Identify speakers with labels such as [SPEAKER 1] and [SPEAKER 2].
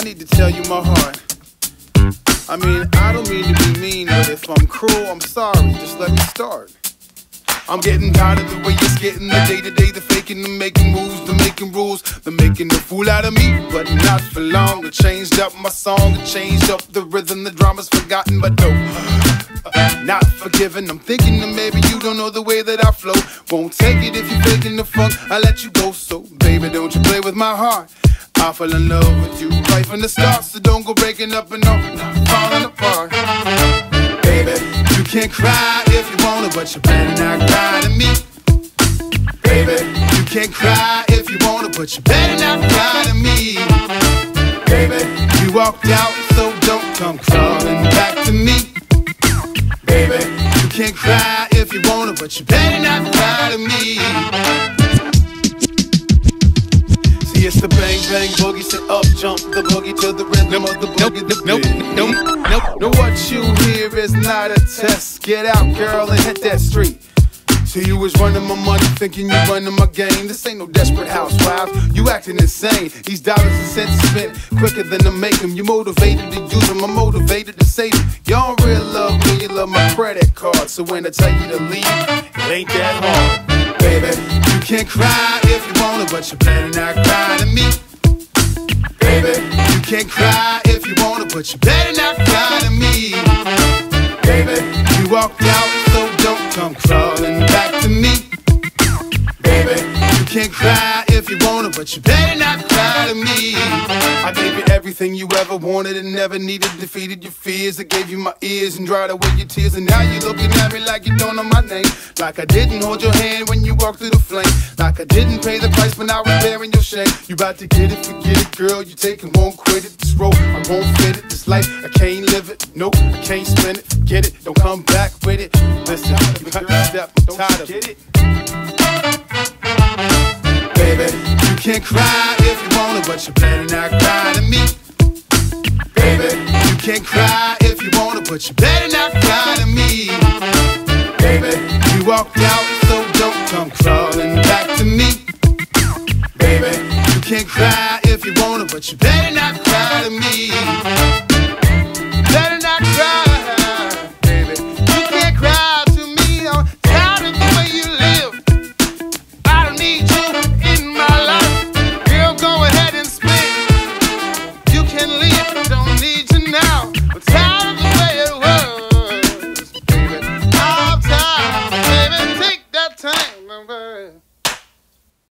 [SPEAKER 1] need to tell you my heart. I mean, I don't mean to be mean, but if I'm cruel, I'm sorry. Just let me start. I'm getting tired of the way it's getting, the day-to-day, the faking, the making moves, the making rules, the making a fool out of me, but not for long. It changed up my song, it changed up the rhythm, the drama's forgotten, but no, not forgiven. I'm thinking that maybe you don't know the way that I flow. Won't take it if you're faking the funk, I let you go. So baby, don't you play with my heart. I fell in love with you right from the start, so don't go breaking up and no, not falling apart. Baby, you can't cry if you wanna, but you better not cry to me. Baby, you can't cry if you wanna, but you better not cry to me. Baby, you walked out, so don't come crawling back to me. Baby, you can't cry if you wanna, but you better not cry to me. See, it's the bang bang boogie, sit up, jump the boogie to the rhythm of the boogie. Nope. Know what you hear is not a test. Get out, girl, and hit that street. So you was running my money, thinking you running my game. This ain't no Desperate Housewives, you acting insane. These dollars and cents spent quicker than to make them. You motivated to use them, I'm motivated to save them. Y'all really love me, you love my credit card. So when I tell you to leave, it ain't that hard. Baby, you can't cry if you wanna, but you better not cry to me. Baby, you can't cry if you wanna, but you better not cry to me. Baby, you walked out, so don't come crawling back to me. Baby, you can't cry if you wanna, but you better not cry to me. I gave you everything you ever wanted and never needed. Defeated your fears, I gave you my ears and dried away your tears. And now you're looking at me like you don't know my name. Like I didn't hold your hand when you walked through the flame. Like I didn't pay the price when I was bearing your shame. You about to get it, forget it, girl, you take it, won't quit it. This road, I won't fit it. This life, I can't live it. Nope, I can't spend it, forget it. Don't come back with it. Listen, you got to step, I'm tired of it. Baby, you can't cry if you wanna, but you better not cry to me. Baby, you can't cry if you wanna, but you better not cry to me. Baby, you walked out, so don't come crawling back to me. Baby, you can't cry if you wanna, but you better